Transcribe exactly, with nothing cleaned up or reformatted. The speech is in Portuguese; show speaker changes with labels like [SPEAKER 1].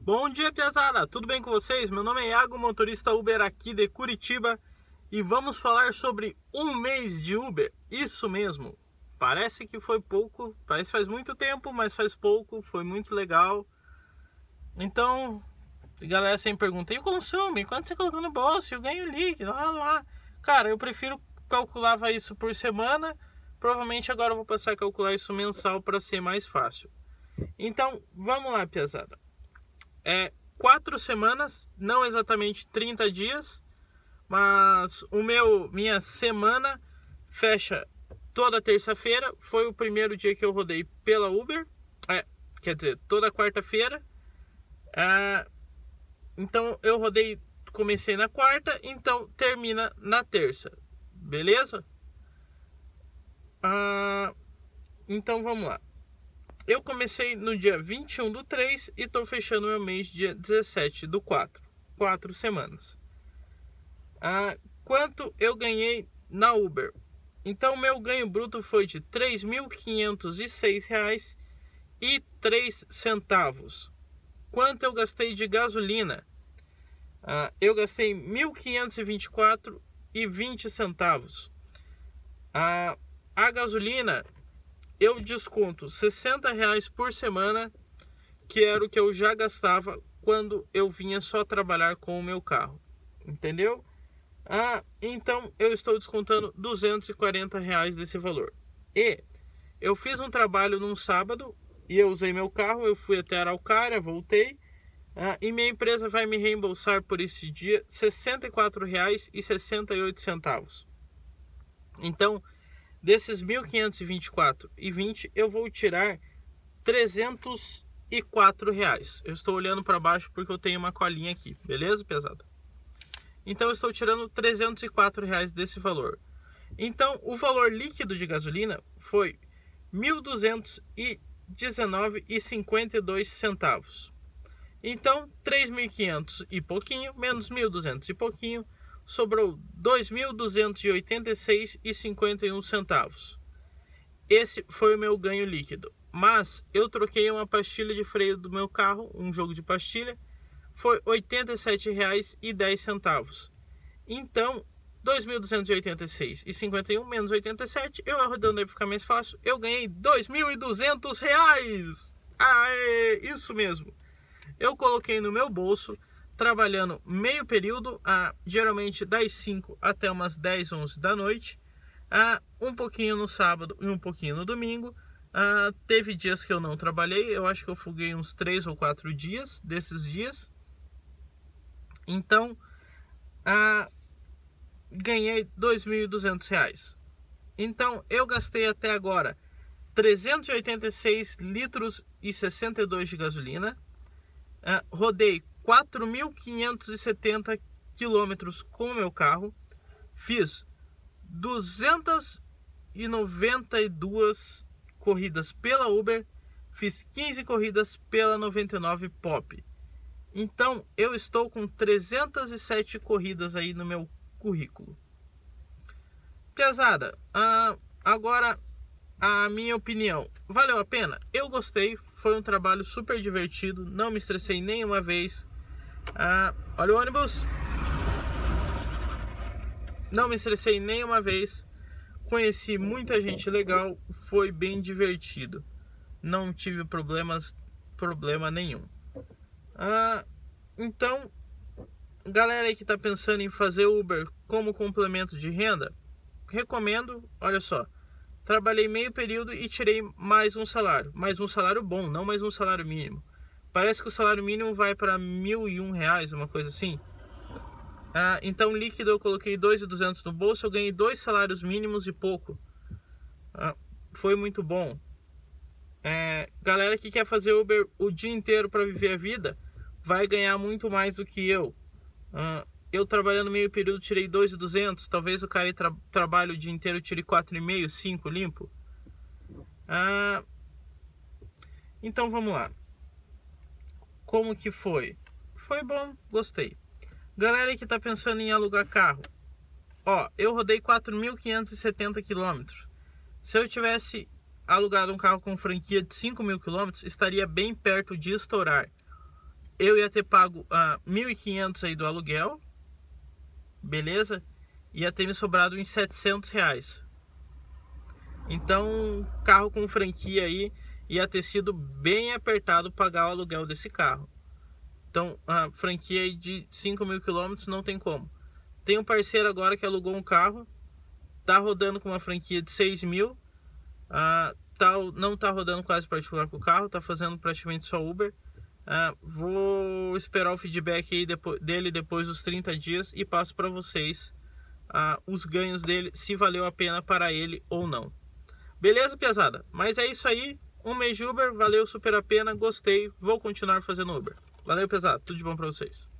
[SPEAKER 1] Bom dia, piazada! Tudo bem com vocês? Meu nome é Iago, motorista Uber aqui de Curitiba, e vamos falar sobre um mês de Uber. Isso mesmo, parece que foi pouco, parece que faz muito tempo, mas faz pouco, foi muito legal. Então, a galera sempre pergunta, e o consumo? Quanto você colocou no bolso? Eu ganho líquido, lá, lá. Cara, eu prefiro calculava isso por semana, provavelmente agora eu vou passar a calcular isso mensal para ser mais fácil. Então, vamos lá, piazada. É quatro semanas, não exatamente trinta dias, mas o meu minha semana fecha toda terça-feira. Foi o primeiro dia que eu rodei pela Uber, é, quer dizer, toda quarta-feira. É, então eu rodei, comecei na quarta, então termina na terça, beleza? Ah, então vamos lá. Eu comecei no dia vinte e um do três e estou fechando meu mês dia dezessete do quatro. Quatro semanas. Ah, quanto eu ganhei na Uber? Então, meu ganho bruto foi de três mil quinhentos e seis reais e três centavos. Quanto eu gastei de gasolina? Ah, eu gastei mil quinhentos e vinte e quatro reais e vinte centavos. Ah, a gasolina... eu desconto sessenta reais por semana, que era o que eu já gastava quando eu vinha só trabalhar com o meu carro. Entendeu? Ah, então eu estou descontando duzentos e quarenta reais desse valor. E eu fiz um trabalho num sábado e eu usei meu carro, eu fui até Araucária, voltei. Ah, e minha empresa vai me reembolsar por esse dia sessenta e quatro reais e sessenta e oito centavos. Então, desses mil quinhentos e vinte e quatro reais e vinte centavos, eu vou tirar trezentos e quatro reais. Eu estou olhando para baixo porque eu tenho uma colinha aqui, beleza, pesada? Então eu estou tirando trezentos e quatro reais desse valor. Então o valor líquido de gasolina foi mil duzentos e dezenove reais e cinquenta e dois centavos. Então três mil e quinhentos e pouquinho menos mil e duzentos e pouquinho, sobrou dois mil duzentos e oitenta e seis reais e cinquenta e um centavos. Esse foi o meu ganho líquido. Mas eu troquei uma pastilha de freio do meu carro, um jogo de pastilha, foi oitenta e sete reais e dez centavos. Então, dois mil duzentos e oitenta e seis reais e cinquenta e um menos oitenta e sete, eu arredondei para ficar mais fácil, eu ganhei dois mil e duzentos reais. Aê, isso mesmo. Eu coloquei no meu bolso, trabalhando meio período, ah, geralmente das cinco até umas dez, onze da noite, ah, um pouquinho no sábado e um pouquinho no domingo. Ah, teve dias que eu não trabalhei, eu acho que eu folguei uns três ou quatro dias desses dias. Então, ah, ganhei dois mil e duzentos reais. Então, eu gastei até agora trezentos e oitenta e seis litros e sessenta e dois de gasolina, ah, rodei quatro mil quinhentos e setenta quilômetros com o meu carro, fiz duzentas e noventa e duas corridas pela Uber, fiz quinze corridas pela noventa e nove Pop. Então eu estou com trezentas e sete corridas aí no meu currículo. Pesada, ah, agora a minha opinião, valeu a pena? Eu gostei, foi um trabalho super divertido, não me estressei nenhuma vez. Ah, olha o ônibus. Não me estressei nenhuma vez. Conheci muita gente legal. Foi bem divertido. Não tive problemas, problema nenhum. Ah, então, galera aí que está pensando em fazer Uber como complemento de renda, recomendo. Olha só, trabalhei meio período e tirei mais um salário. Mais um salário bom, não mais um salário mínimo. Parece que o salário mínimo vai para mil e um reais, uma coisa assim. Ah, então, líquido eu coloquei dois mil e duzentos no bolso, eu ganhei dois salários mínimos e pouco. Ah, foi muito bom. É, galera que quer fazer Uber o dia inteiro para viver a vida, vai ganhar muito mais do que eu. Ah, eu trabalhando meio período tirei dois mil e duzentos, talvez o cara tra trabalhe o dia inteiro tire quatro e meio, cinco limpo. Ah, então vamos lá. Como que foi? Foi bom, gostei. Galera que tá pensando em alugar carro, ó, eu rodei quatro mil quinhentos e setenta quilômetros. Se eu tivesse alugado um carro com franquia de cinco mil quilômetros, estaria bem perto de estourar. eu ia ter pago uh, mil e quinhentos aí do aluguel, beleza? Ia ter me sobrado uns setecentos reais. Então, carro com franquia aí ia ter sido bem apertado pagar o aluguel desse carro. Então, a franquia aí de cinco mil quilômetros não tem como. Tem um parceiro agora que alugou um carro, tá rodando com uma franquia de seis mil, uh, tá, não tá rodando quase particular com o carro, tá fazendo praticamente só Uber. Uh, vou esperar o feedback aí depois, dele depois dos trinta dias e passo para vocês uh, os ganhos dele, se valeu a pena para ele ou não. Beleza, pesada? Mas é isso aí, um mês de Uber, valeu super a pena, gostei, vou continuar fazendo Uber. Valeu, pesado, tudo de bom para vocês.